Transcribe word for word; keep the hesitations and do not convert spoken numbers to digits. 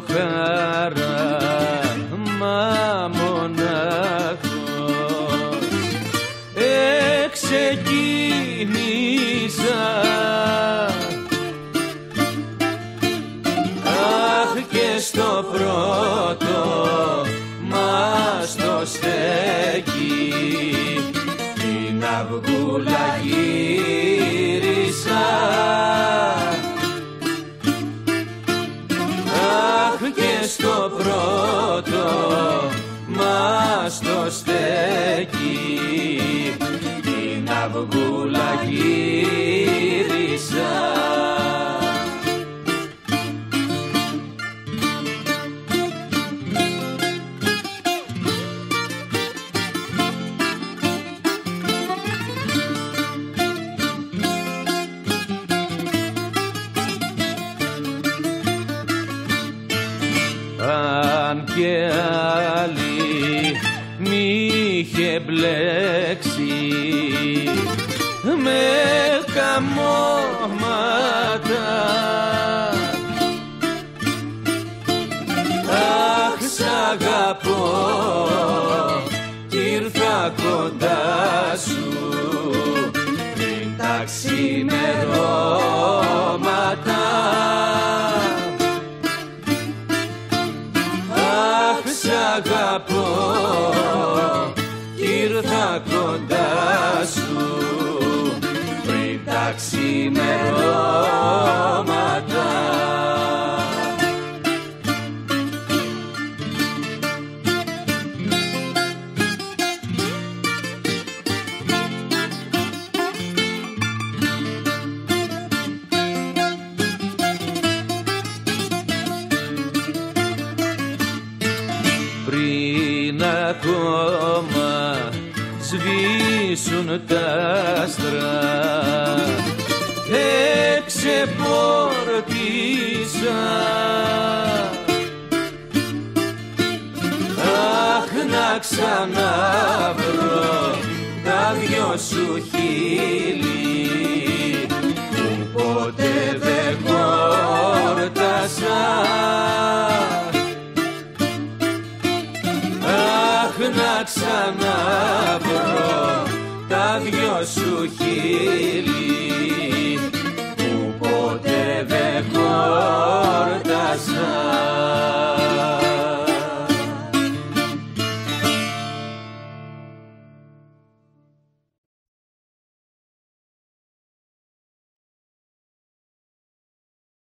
χάραμα μονάχος εξεκίνησα. Αχ, και στο πρώτο μας το στέκει την αυγούλα γύρισα. Αχ, και στο πρώτο μας το στέκει την αυγούλα γύρισα. Αν και άλλη μ' είχε μπλέξει με καμώματα, αχ, σ' αγαπώ κι ήρθα κοντά σου πριν τα ξημερώματα. Σ' αγαπώ κι ήρθα κοντά σου πριν τα ξημερώματα. Πριν ακόμα σβήσουν τα άστρα εξεπόρτισα. Αχ, να ξαναβρω τα δυο σου χείλη που ποτέ δεν χόρτασα. Να ξαναβρω τα δυο σου χείλη